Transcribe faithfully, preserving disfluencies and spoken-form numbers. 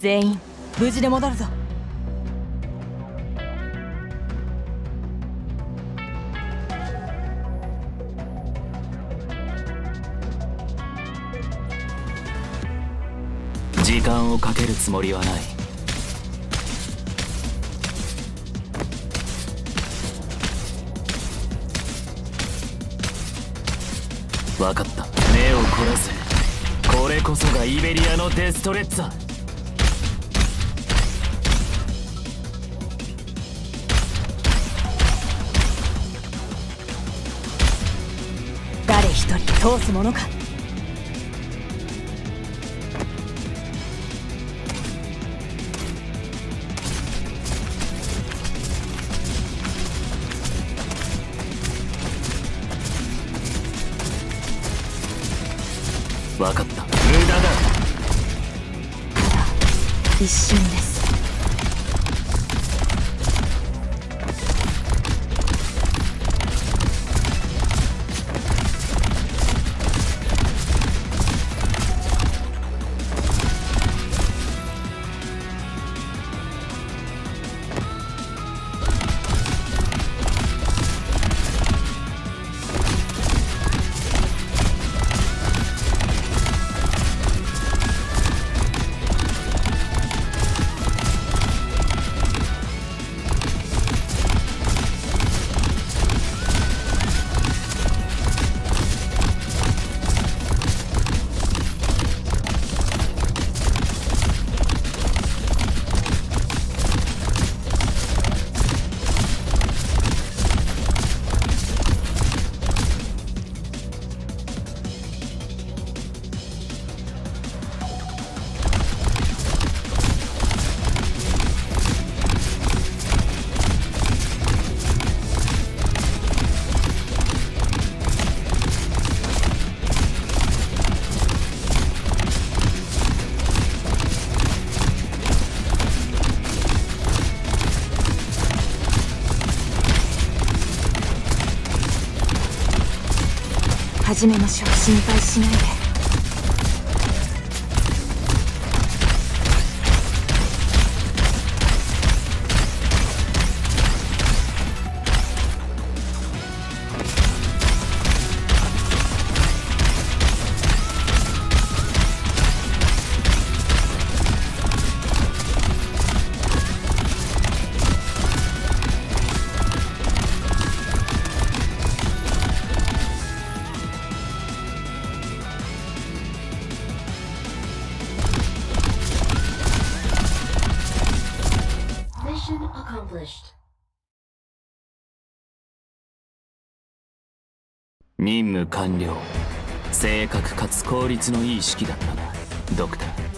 全員無事で戻るぞ。 時間をかけるつもりはない。分かった。目を凝らせ。これこそがイベリアのデストレッツァ。 誰一人通すものか。 分かった。無駄だ。 一瞬です。始めましょう。心配しないで。 任務完了。正確かつ効率のいい式だったな、ドクター。